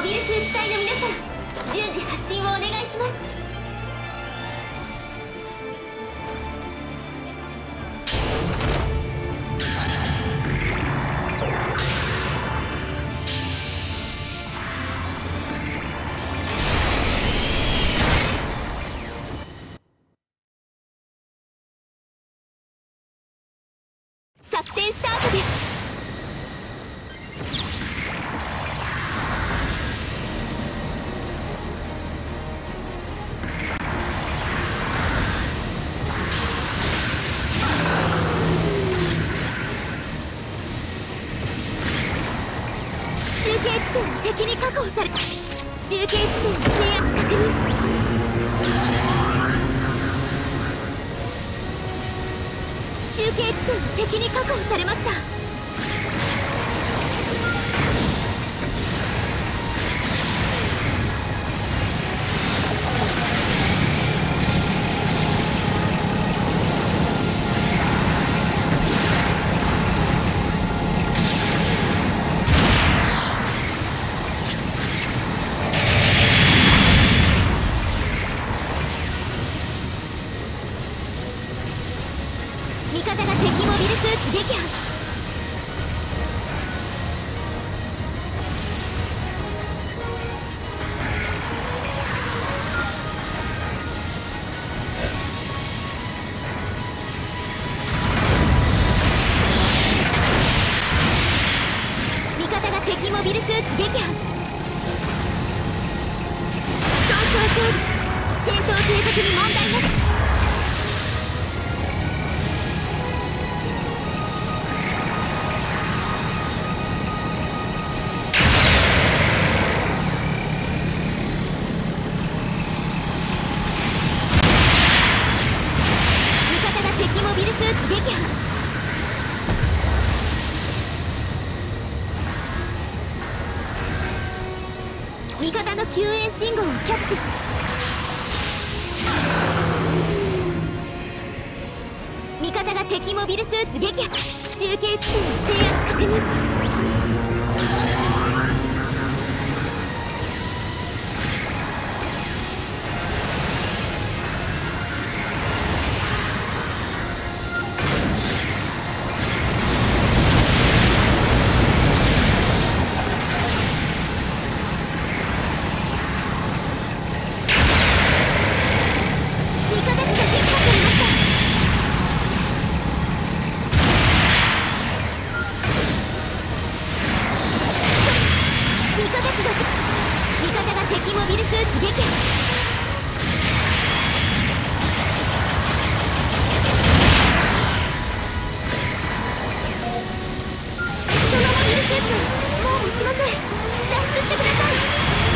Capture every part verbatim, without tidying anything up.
ビルスーツ隊の皆さん、順次発進をお願いします。作戦スタートです。中継地点は敵に確保され、中継地点の制圧確認。中継地点は敵に確保されました。味方が敵モビルスーツ撃破。味方が敵モビルスーツ撃破。損傷警備、戦闘継続に問題なし。モビルスーツ撃破。味方の救援信号をキャッチ。味方が敵モビルスーツ撃破。中継地点の制圧確認。味方が敵モビルスーツ撃破。そのモビルスーツもう持ちません。脱出してください。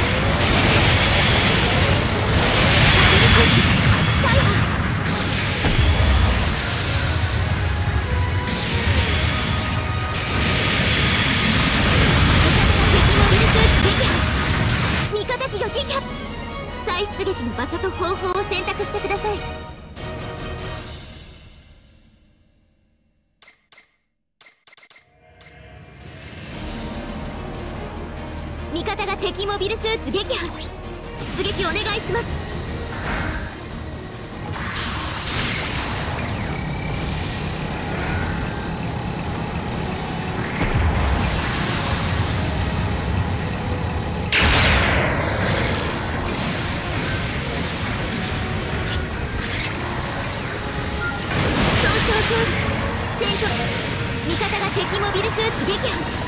モビルスーツ大破。味方機が撃破。再出撃の場所と方法を選択してください。味方が敵モビルスーツ撃破。出撃お願いします。戦闘、味方が敵モビルスーツ撃破。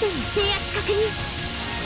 点の制圧確認。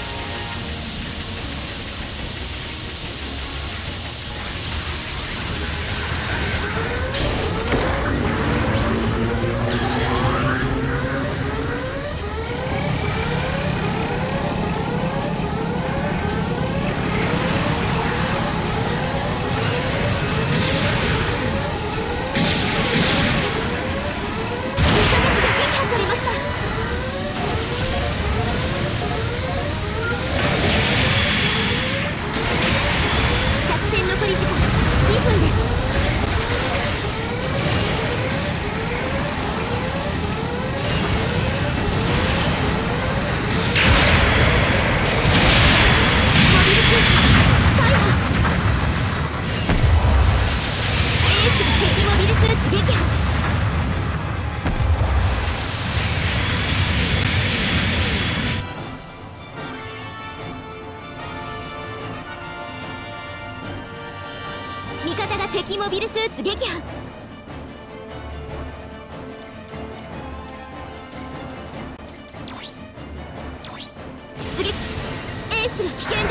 味方が敵モビルスーツ撃破。出撃。エースが危険です。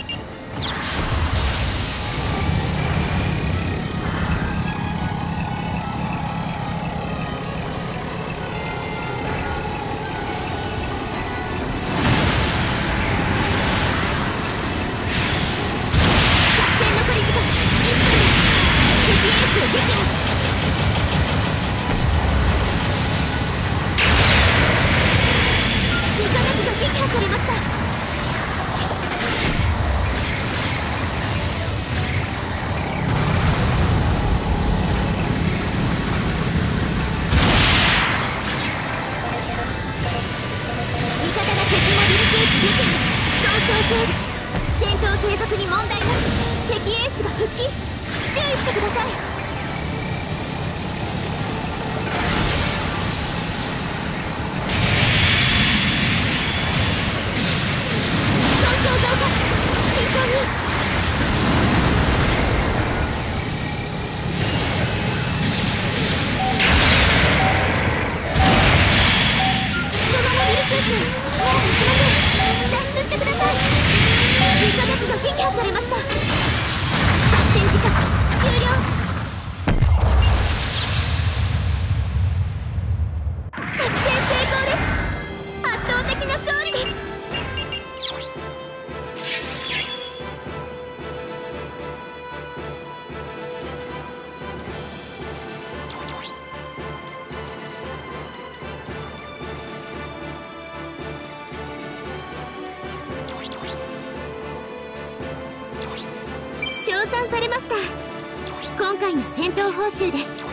戦闘継続に問題なし。敵エースが復帰。注意してください。損傷増加。慎重に。そのモビルスーツもう撃ちません。脱出してください。味方機が撃破されました。作戦時間終了。作戦成功です。圧倒的な勝利です。称賛されました。今回の戦闘報酬です。